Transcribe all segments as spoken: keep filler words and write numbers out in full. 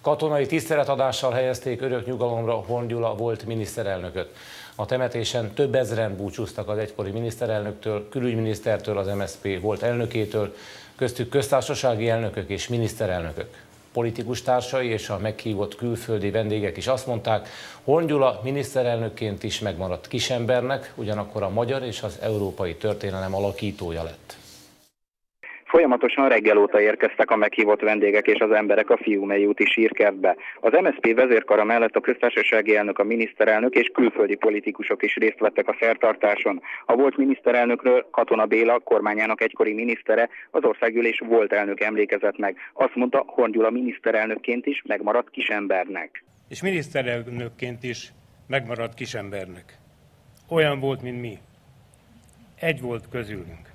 Katonai tiszteletadással helyezték örök nyugalomra Horn Gyula volt miniszterelnököt. A temetésen több ezren búcsúztak az egykori miniszterelnöktől, külügyminisztertől, az em es zé pé volt elnökétől, köztük köztársasági elnökök és miniszterelnökök. Politikus társai és a meghívott külföldi vendégek is azt mondták, Horn Gyula miniszterelnökként is megmaradt kisembernek, ugyanakkor a magyar és az európai történelem alakítója lett. Folyamatosan reggel óta érkeztek a meghívott vendégek és az emberek a Fiumei úti sírkertbe. Az em es zé pé vezérkara mellett a köztársasági elnök, a miniszterelnök és külföldi politikusok is részt vettek a szertartáson. A volt miniszterelnökről Katona Béla, kormányának egykori minisztere, az országgyűlés volt elnök emlékezett meg. Azt mondta, Horn Gyula miniszterelnökként is megmaradt kisembernek. És miniszterelnökként is megmaradt kisembernek. Olyan volt, mint mi. Egy volt közülünk.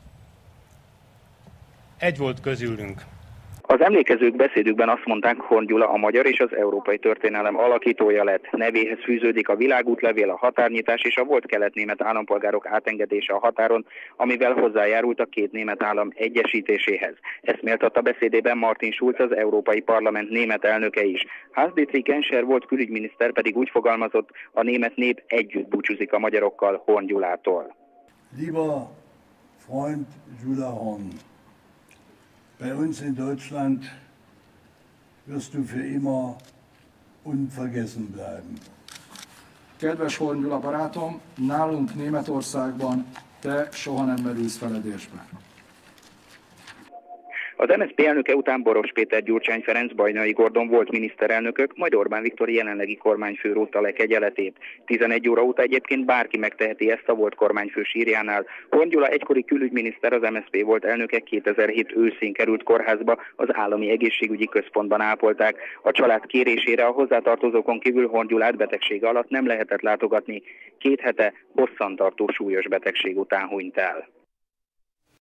Egy volt közülünk. Az emlékezők beszédükben azt mondták, Horn Gyula a magyar és az európai történelem alakítója lett. Nevéhez fűződik a világútlevél, a határnyitás és a volt kelet-német állampolgárok átengedése a határon, amivel hozzájárult a két német állam egyesítéséhez. Ezt méltatta beszédében Martin Schulz, az Európai Parlament német elnöke is. Hans-Dietrich Genscher volt külügyminiszter pedig úgy fogalmazott, a német nép együtt búcsúzik a magyarokkal Horn Gyulától. Lieber Freund Gyula Horn, bei uns in Deutschland wirst du für immer unvergessen bleiben. Kedves Horn Gyula barátom, nálunk Németországban te soha nem merülsz feledésbe. Az em es zé pé elnöke után Boros Péter, Gyurcsány Ferenc, Bajnai Gordon volt miniszterelnökök, majd Orbán Viktor jelenlegi kormányfő rótta le kegyeletét. tizenegy óra óta egyébként bárki megteheti ezt a volt kormányfő sírjánál. Horn Gyula egykori külügyminiszter, az em es zé pé volt elnöke, kétezer-hét őszén került kórházba, az állami egészségügyi központban ápolták. A család kérésére a hozzátartozókon kívül Horn Gyulát betegsége alatt nem lehetett látogatni. Két hete hosszantartó súlyos betegség után hunyt el.